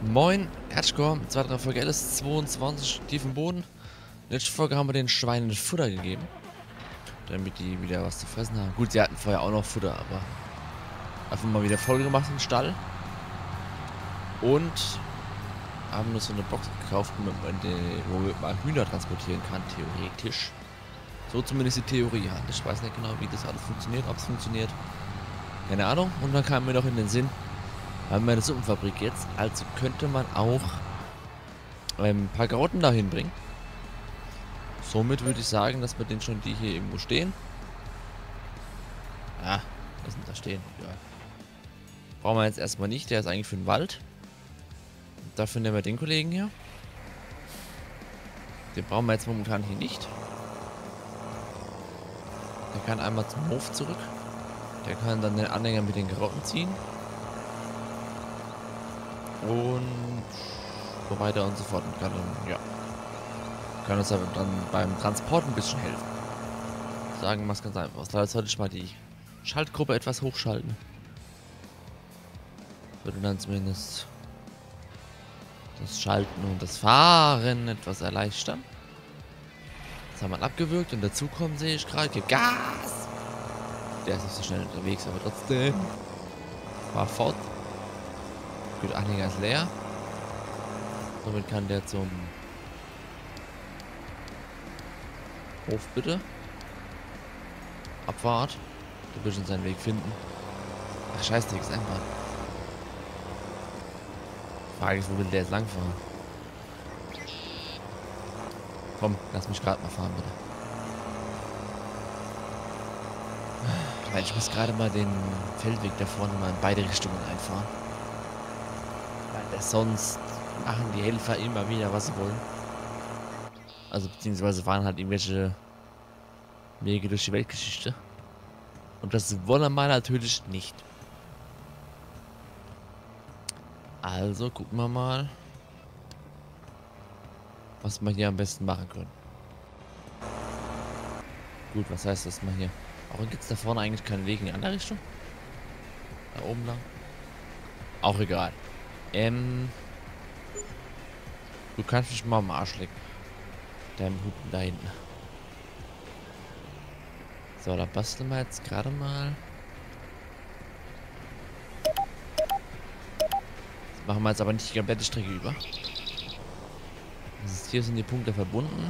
Moin, herzlich willkommen zu weiterer Folge LS22 tief im Boden. Letzte Folge haben wir den Schweinen Futter gegeben, damit die wieder was zu fressen haben. Gut, sie hatten vorher auch noch Futter, aber einfach mal wieder voll gemacht im Stall. Und haben uns so eine Box gekauft, wo man mal Hühner transportieren kann, theoretisch. So zumindest die Theorie hat. Ich weiß nicht genau, wie das alles funktioniert, ob es funktioniert. Keine Ahnung. Und dann kam mir noch in den Sinn, wir haben eine Suppenfabrik jetzt, also könnte man auch ein paar Karotten dahin bringen. Somit würde ich sagen, dass wir den schon die hier irgendwo stehen. Ah, lassen da stehen. Ja. Brauchen wir jetzt erstmal nicht, der ist eigentlich für den Wald. Dafür nehmen wir den Kollegen hier. Den brauchen wir jetzt momentan hier nicht. Der kann einmal zum Hof zurück. Der kann dann den Anhänger mit den Karotten ziehen. Und so weiter und so fort. Und kann dann, ja. Kann uns aber dann beim Transport ein bisschen helfen. Sagen wir es ganz einfach. Da sollte ich mal die Schaltgruppe etwas hochschalten. Würde dann zumindest das Schalten und das Fahren etwas erleichtern. Das haben wir abgewürgt und dazu kommen sehe ich gerade. Gibt Gas! Der ist nicht so schnell unterwegs, aber trotzdem. War fort. Gut, Anhänger ist leer. Somit kann der zum Hof bitte. Abfahrt. Der wird schon seinen Weg finden. Ach, scheiß Dicks, einfach. Frage ist, wo will der jetzt langfahren? Komm, lass mich gerade mal fahren, bitte. Weil ich muss gerade mal den Feldweg da vorne mal in beide Richtungen einfahren. Weil sonst machen die Helfer immer wieder, was sie wollen. Also beziehungsweise fahren halt irgendwelche Wege durch die Weltgeschichte. Und das wollen wir natürlich nicht. Also gucken wir mal, was wir hier am besten machen können. Gut, was heißt das mal hier? Warum gibt es da vorne eigentlich keinen Weg in die andere Richtung? Da oben lang? Auch egal. Du kannst mich mal am Arsch lecken. Deinem Huten da hinten. So, da basteln wir jetzt gerade mal. Das machen wir jetzt aber nicht die komplette Strecke über. Das ist, hier sind die Punkte verbunden.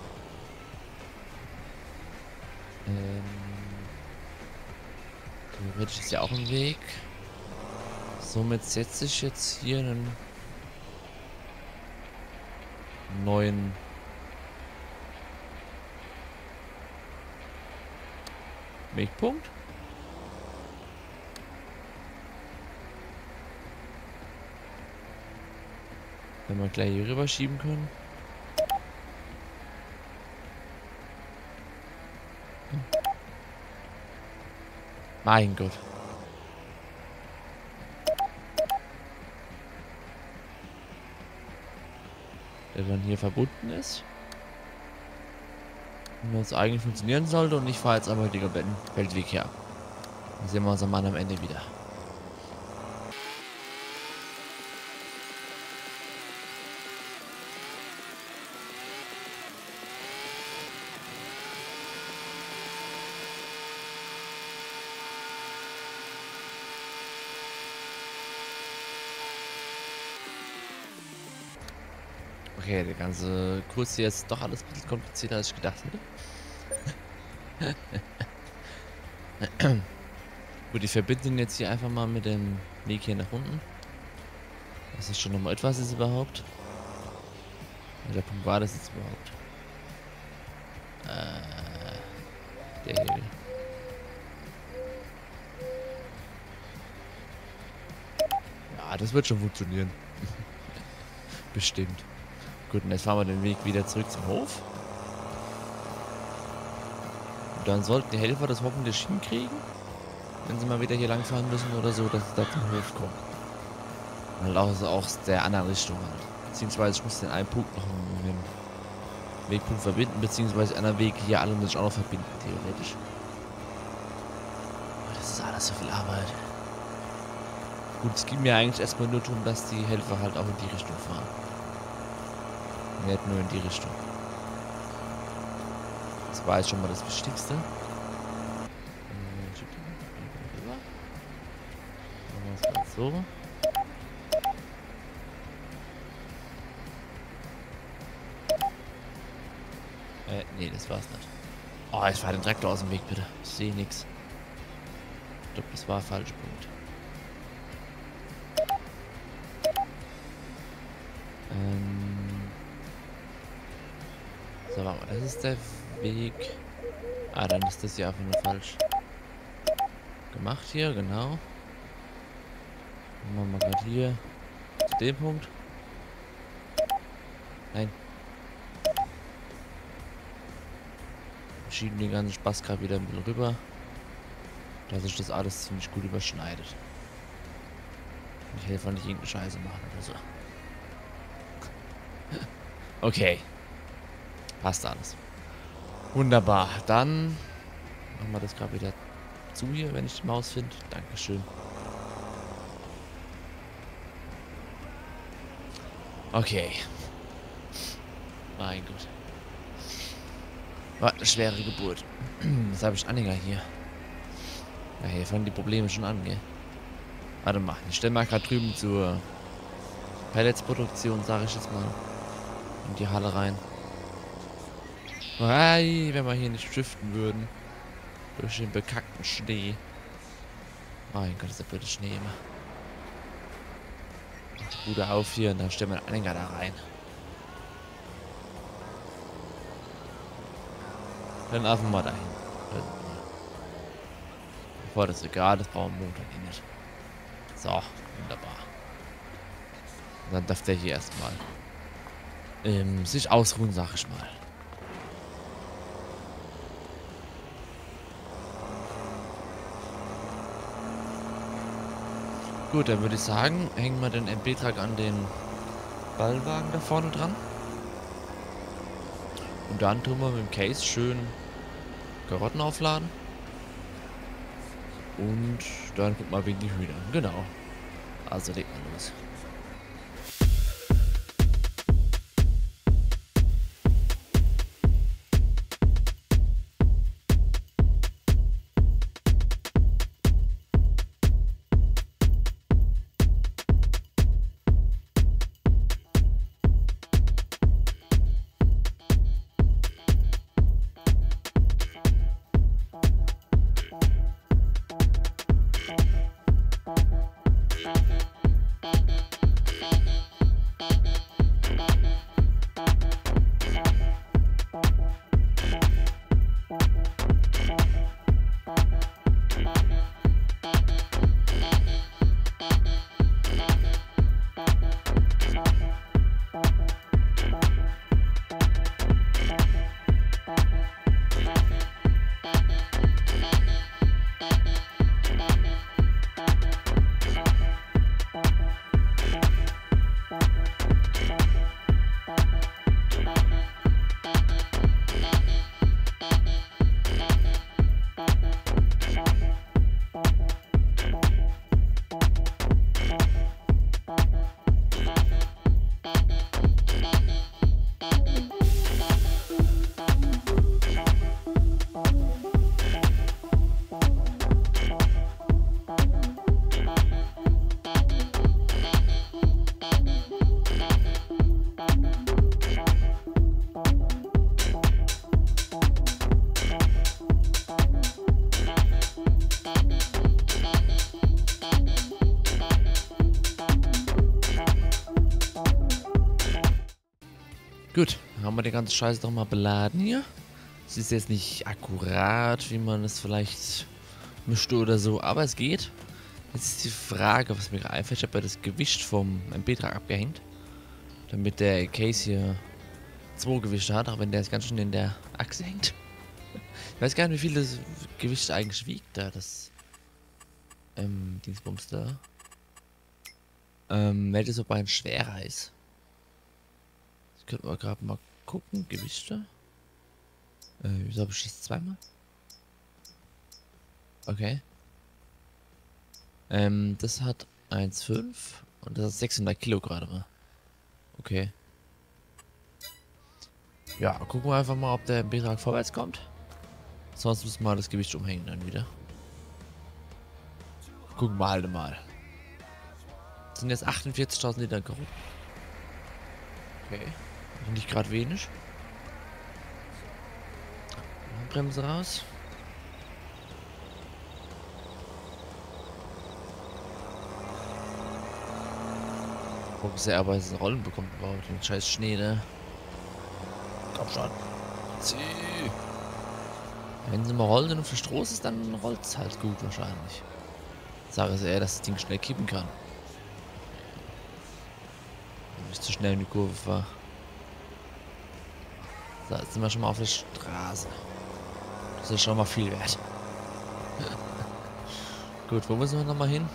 Theoretisch ist ja auch ein Weg. Somit setze ich jetzt hier einen neuen Wegpunkt. Wenn wir gleich hier rüber schieben können. Mein Gott. Der dann hier verbunden ist. Und das eigentlich funktionieren sollte. Und ich fahre jetzt einmal den kompletten Feldweg her. Dann sehen wir uns am Ende wieder. Okay, der ganze Kurs hier ist doch alles ein bisschen komplizierter, als ich gedacht hätte. Gut, ich verbinde ihn jetzt hier einfach mal mit dem Weg hier nach unten. Das ist schon nochmal etwas ist überhaupt. Welcher Punkt war das jetzt überhaupt? Der hier. Ja, das wird schon funktionieren. Bestimmt. Gut, und jetzt fahren wir den Weg wieder zurück zum Hof. Und dann sollten die Helfer das hoffentlich hinkriegen, wenn sie mal wieder hier lang fahren müssen oder so, dass sie da zum Hof kommen. Und halt auch der anderen Richtung halt. Beziehungsweise ich muss den einen Punkt noch mit dem Wegpunkt verbinden, beziehungsweise anderen Weg hier alle muss ich auch noch verbinden, theoretisch. Das ist alles so viel Arbeit. Gut, es ging mir eigentlich erstmal nur darum, dass die Helfer halt auch in die Richtung fahren. Nicht nur in die Richtung. Das war jetzt schon mal das Wichtigste. Machen wir es mal so. Nee, das war's nicht. Oh, jetzt fahr den Traktor aus dem Weg, bitte. Ich sehe nichts. Ich glaube, das war der falsche Punkt. So, warte mal, das ist der Weg. Ah, dann ist das hier einfach nur falsch gemacht hier, genau. Machen wir mal gerade hier zu dem Punkt. Nein. Wir schieben den ganzen Spaß gerade wieder ein bisschen rüber, dass sich das alles ziemlich gut überschneidet. Ich helfe nicht irgendeine Scheiße machen oder so. Okay. Passt alles. Wunderbar. Dann machen wir das gerade wieder zu hier, wenn ich die Maus finde. Dankeschön. Okay. Mein Gott. War eine schwere Geburt. Was habe ich Anhänger hier? Ja, hier fangen die Probleme schon an, gell? Warte mal, ich stelle mal gerade drüben zur Pelletsproduktion, sage ich jetzt mal, in die Halle rein. Hey, wenn wir hier nicht driften würden. Durch den bekackten Schnee. Mein Gott, ist der blöde Schnee immer. Mach die Bude auf hier und dann stellen wir einen Anhänger da rein. Dann einfach mal dahin. Bevor das egal, das brauchen wir Montag nicht. So, wunderbar. Und dann darf der hier erstmal sich ausruhen, sag ich mal. Gut, dann würde ich sagen, hängen wir den MB-Trag an den Ballwagen da vorne dran. Und dann tun wir mit dem Case schön Karotten aufladen. Und dann guck mal wegen die Hühner. Genau. Also legt mal los. Gut, haben wir die ganze Scheiße doch mal beladen hier. Es ist jetzt nicht akkurat, wie man es vielleicht möchte oder so, aber es geht. Jetzt ist die Frage, was mir gerade einfällt. Ich habe ja das Gewicht vom MB-Trag abgehängt, damit der Case hier 2 Gewichte hat, auch wenn der jetzt ganz schön in der Achse hängt. Ich weiß gar nicht, wie viel das Gewicht eigentlich wiegt, da das Dingsbums da. Welches so bei schwerer ist. Das könnten wir gerade mal gucken. Gewichte. Wieso habe ich das zweimal? Okay. Das hat 1,5. Und das ist 600 Kilo gerade mal. Okay. Ja, gucken wir einfach mal, ob der Betrag vorwärts kommt. Sonst müssen wir das Gewicht umhängen dann wieder. Gucken wir halt mal. Das sind jetzt 48.000 Liter gerungen. Okay. Nicht gerade wenig. Bremse raus. Gucken, dass er aber jetzt Rollen bekommt überhaupt. Den scheiß Schnee, ne? Komm schon. Zieh. Wenn sie mal rollen und verstoßen ist, dann rollt es halt gut wahrscheinlich. Sage es eher, dass das Ding schnell kippen kann. Wenn ich zu schnell in die Kurve fahre. So, jetzt sind wir schon mal auf der Straße. Das ist schon mal viel wert. Gut, wo müssen wir nochmal hin?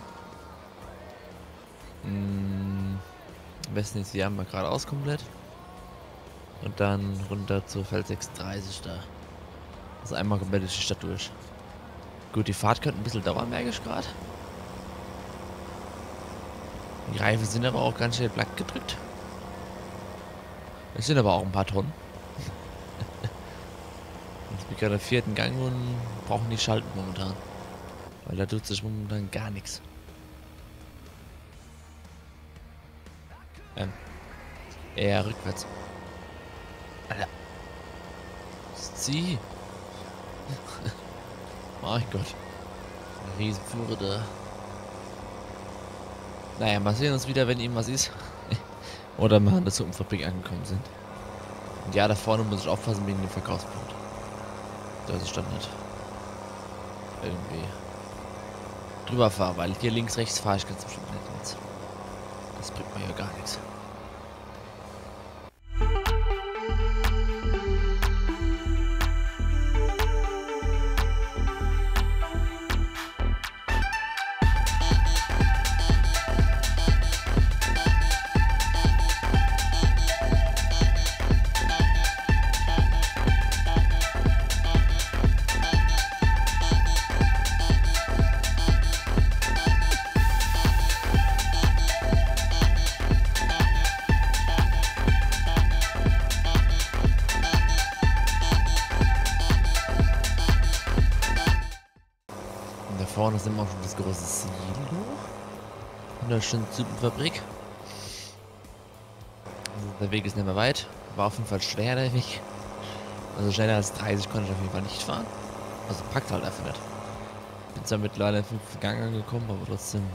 Am besten ist hier einmal geradeaus komplett. Und dann runter zur Feld 36 da. Also einmal komplett durch die Stadt durch. Gut, die Fahrt könnte ein bisschen dauern, merke ich gerade. Die Reifen sind aber auch ganz schnell platt gedrückt. Es sind aber auch ein paar Tonnen. Ich bin gerade im 4. Gang und brauchen nicht schalten momentan. Weil da tut sich momentan gar nichts. Eher rückwärts. Alter. Zieh. Mein Gott. Eine Riesenfuhre da. Naja, mal sehen uns wieder, wenn irgendwas ist. Oder wir an der Suppenfabrik angekommen sind. Und ja, da vorne muss ich aufpassen wegen dem Verkaufspunkt. Das ist Standard. Irgendwie drüber fahren, weil hier links, rechts fahre ich ganz bestimmt nicht jetzt. Das bringt mir ja gar nichts. Vorne sind wir auch schon das große Silo. Und da schon Suppenfabrik. Also der Weg ist nicht mehr weit. War auf jeden Fall schwer der Weg. Also schneller als 30 konnte ich auf jeden Fall nicht fahren. Also packt halt einfach nicht. Bin zwar mittlerweile im 5. Gang angekommen, aber trotzdem,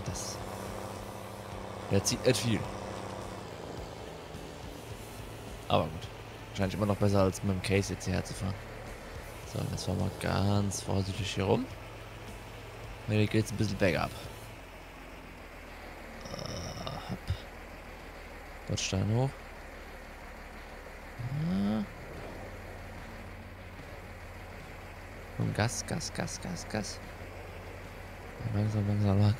der zieht nicht viel. Aber gut. Wahrscheinlich immer noch besser als mit dem Case jetzt hierher zu fahren. So, jetzt fahren wir ganz vorsichtig hier rum. Hier geht's ein bisschen bergab. Bordstein hoch. Und Gas. Langsam.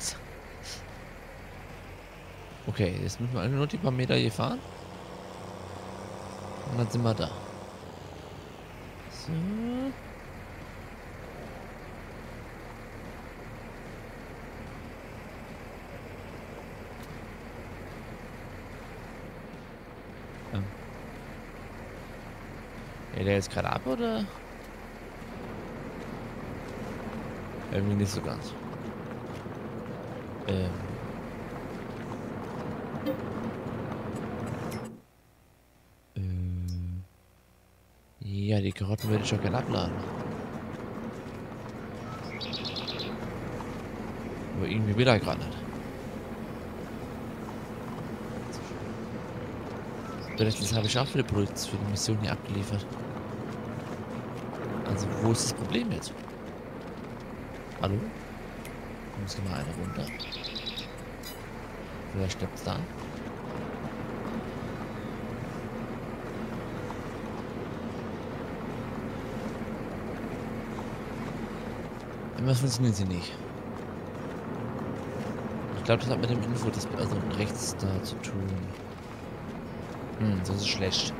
Okay, jetzt müssen wir nur die paar Meter hier fahren. Und dann sind wir da. So. Ja, der jetzt gerade ab, oder? Irgendwie nicht so ganz. Ja, die Karotten würde ich auch gerne abladen. Aber irgendwie will er gerade nicht. Das habe ich auch für die Mission hier abgeliefert. Also, wo ist das Problem jetzt? Hallo? Da muss mal einer runter. Vielleicht steppt's da. Immer funktioniert sie nicht. Ich glaube, das hat mit dem Info, das also rechts da zu tun. Das ist schlecht.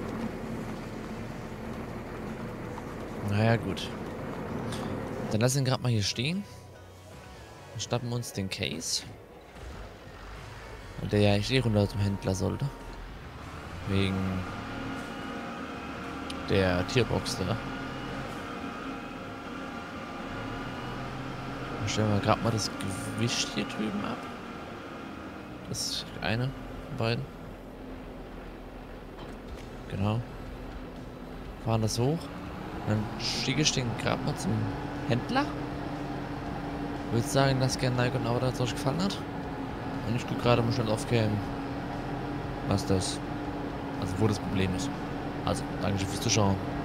Naja, gut. Dann lassen wir ihn gerade mal hier stehen. Dann schnappen wir uns den Case. Und der ja eigentlich eh runter zum Händler sollte. Wegen der Tierbox da. Dann stellen wir gerade mal das Gewicht hier drüben ab. Das ist eine von beiden. Genau. Fahren das hoch. Dann schicke ich den gerade mal zum Händler. Würde sagen, dass gerne Nike und Auto das euch gefallen hat. Und ich gucke gerade mal schnell auf Cam, was das, also wo das Problem ist. Also, danke fürs Zuschauen.